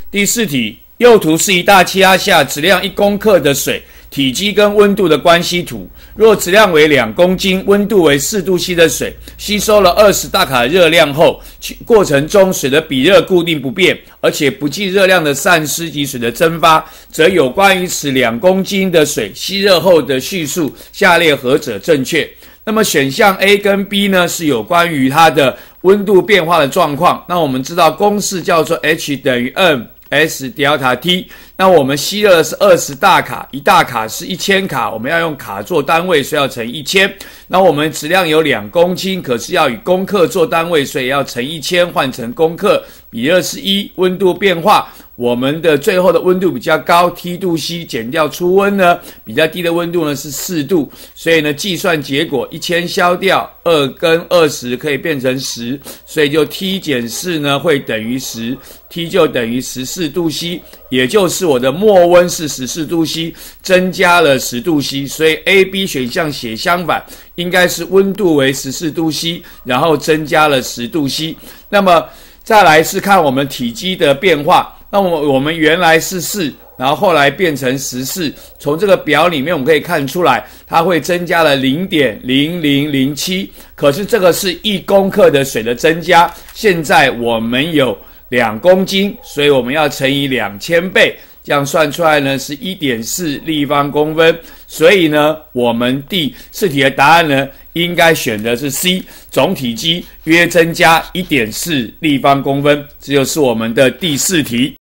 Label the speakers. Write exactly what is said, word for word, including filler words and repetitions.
Speaker 1: 第四题，右图是一大气压下质量一公克的水体积跟温度的关系图。若质量为两公斤，温度为四度 C 的水，吸收了二十大卡热量后，过程中水的比热固定不变，而且不计热量的散失及水的蒸发，则有关于此两公斤的水吸热后的叙述，下列何者正确？那么选项 A 跟 B 呢，是有关于它的温度变化的状况。那我们知道公式叫做 H 等于 M S delta T， 那我们吸热的是二十大卡，一大卡是一千卡，我们要用卡做单位，所以要乘一千。那我们质量有两公斤，可是要以公克做单位，所以要乘一千换成公克，比热是一，温度变化，我们的最后的温度比较高 T 度 C 减掉初温呢，比较低的温度呢是四度，所以呢计算结果一千消掉二跟二十可以变成十，所以就 T 减四呢会等于十， T 就等于十四度 C， 也就是我的末温是十四度 C， 增加了十度 C， 所以 A、B 选项写相反，应该是温度为十四度 C， 然后增加了十度 C。那么再来是看我们体积的变化，那么我们原来是四，然后后来变成十四，从这个表里面我们可以看出来，它会增加了 零点零零零七， 可是这个是一公克的水的增加，现在我们有两公斤，所以我们要乘以两千倍，这样算出来呢是 一点四立方公分，所以呢我们第四题的答案呢应该选的是 C， 总体积约增加 一点四立方公分，这就是我们的第四题。